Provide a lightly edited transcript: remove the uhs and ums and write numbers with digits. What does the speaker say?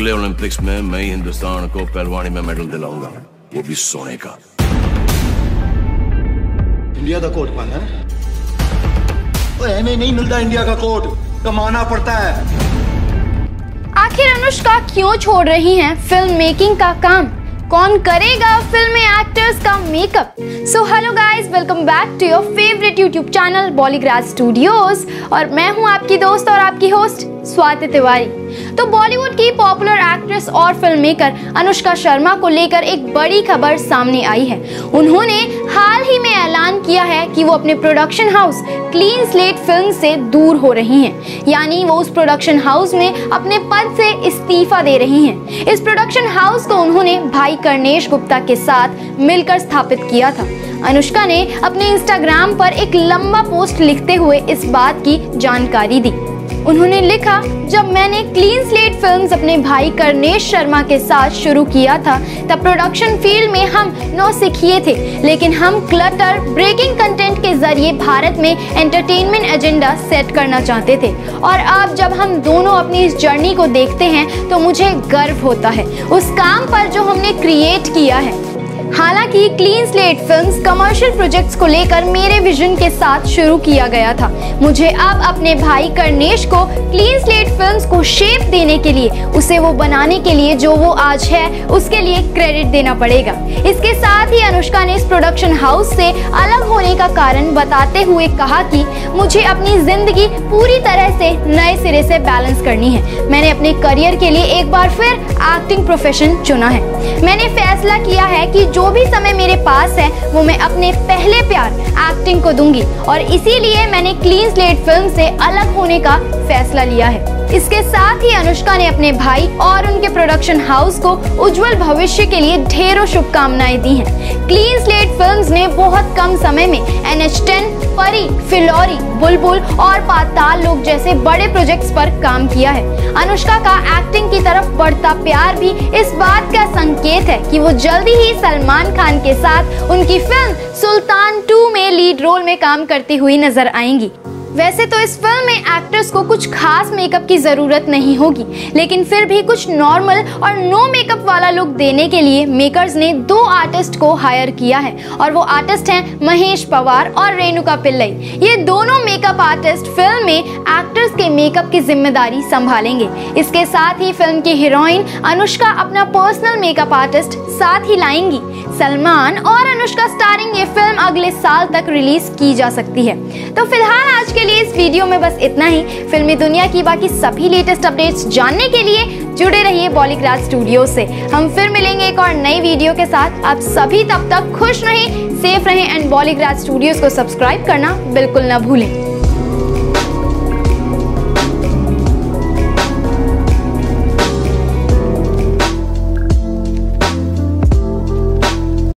अगले ओलंपिक्स में मैं ही हिंदुस्तान को पहलवानी में मेडल दिलाऊंगा, वो भी सोने का। इंडिया का कोट पाना है? नहीं मिलता इंडिया का कोट, कमाना पड़ता है। आखिर अनुष्का क्यों छोड़ रही हैं फिल्म मेकिंग का काम? कौन करेगा फिल्म में एक्टर्स का makeup? So hello guys, welcome back to your favourite YouTube channel Bollygrad studios, और मैं हूं आपकी दोस्त और आपकी होस्ट स्वाति तिवारी। तो बॉलीवुड की पॉपुलर एक्ट्रेस और फिल्म मेकर अनुष्का शर्मा को लेकर एक बड़ी खबर सामने आई है। उन्होंने हाल ही में ऐलान किया है कि वो अपने production house clean slate film से दूर हो रही हैं, यानी वो उस प्रोडक्शन हाउस में अपने पद से इस्तीफा दे रही हैं। इस प्रोडक्शन हाउस को उन्होंने भाई कर्णेश गुप्ता के साथ मिलकर स्थापित किया था। अनुष्का ने अपने इंस्टाग्राम पर एक लंबा पोस्ट लिखते हुए इस बात की जानकारी दी। उन्होंने लिखा, जब मैंने क्लीन स्लेट फिल्म्स अपने भाई कर्णेश शर्मा के साथ शुरू किया था, तब प्रोडक्शन फील्ड में हम नौसिखिए थे, लेकिन हम क्लटर ब्रेकिंग कंटेंट के जरिए भारत में एंटरटेनमेंट एजेंडा सेट करना चाहते थे। और अब जब हम दोनों अपनी इस जर्नी को देखते हैं तो मुझे गर्व होता है उस काम पर जो हमने क्रिएट किया है। हालांकि clean slate films commercial projects को लेकर मेरे विजन के साथ शुरू किया गया था। मुझे अब अपने भाई कर्णेश को क्लीन स्लेट फिल्म्स को शेप देने के लिए, उसे वो बनाने के लिए जो वो आज है, उसके लिए क्रेडिट देना पड़ेगा। इसके साथ ही अनुष्का ने इस प्रोडक्शन हाउस से अलग होने का कारण बताते हुए कहा कि मुझे अपनी जिंदगी पूरी तरह से नए सिरे से बैलेंस करनी है। मैंने अपने करियर के लिए एक बार फिर एक्टिंग प्रोफेशन चुना है। मैंने फैसला किया है कि जो भी समय मेरे पास है वो मैं अपने पहले प्यार एक्टिंग को दूंगी, और इसीलिए मैंने क्लीन स्लेट फिल्म से अलग होने का फैसला लिया है। इसके साथ ही अनुष्का ने अपने भाई और उनके प्रोडक्शन हाउस को उज्जवल भविष्य के लिए ढेरों शुभकामनाएं दी हैं। क्लीन स्लेट फिल्म्स ने बहुत कम समय में NH10, परी, फिलौरी, बुलबुल और पाताल लोक जैसे बड़े प्रोजेक्ट्स पर काम किया है। अनुष्का का एक्टिंग की तरफ बढ़ता प्यार भी इस बात का संकेत है कि वो जल्दी ही सलमान खान के साथ उनकी फिल्म सुल्तान 2 में लीड रोल में काम करती हुई नजर आएंगी। वैसे तो इस फिल्म में एक्टर्स को कुछ खास मेकअप की जरूरत नहीं होगी, लेकिन फिर भी कुछ नॉर्मल और नो मेकअप वाला लुक देने के लिए मेकर्स ने 2 आर्टिस्ट को हायर किया है, और वो आर्टिस्ट हैं महेश पवार और रेणुका पिल्लई। ये दोनों मेकअप आर्टिस्ट फिल्म में एक्टर्स के मेकअप की जिम्मेदारी संभालेंगे। इसके साथ ही फिल्म की हीरोइन अनुष्का अपना पर्सनल मेकअप आर्टिस्ट साथ ही लाएंगी। सलमान और अनुष्का स्टारिंग ये फिल्म अगले साल तक रिलीज की जा सकती है। तो फिलहाल आज के लिए इस वीडियो में बस इतना ही। फिल्मी दुनिया की बाकी सभी लेटेस्ट अपडेट्स जानने के लिए जुड़े रहिए बॉलीग्राज स्टूडियो से। हम फिर मिलेंगे एक और नई वीडियो के साथ। आप सभी तब तक खुश रहें, सेफ रहें एंड बॉलीग्राज स्टूडियोज को सब्सक्राइब करना बिल्कुल न भूलें।